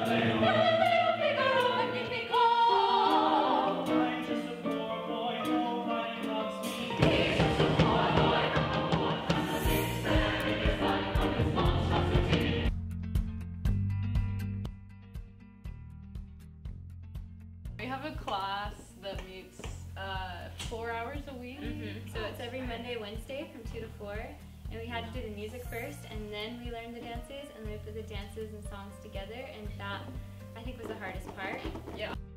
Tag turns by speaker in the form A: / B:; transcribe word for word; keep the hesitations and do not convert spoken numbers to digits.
A: We have a class that meets uh, four hours a week.
B: Mm-hmm. So it's every Monday, Wednesday from two to four. And we had to do the music first, and then we learned the dances, and then we put the dances and songs together, and that, I think, was the hardest part.
A: Yeah.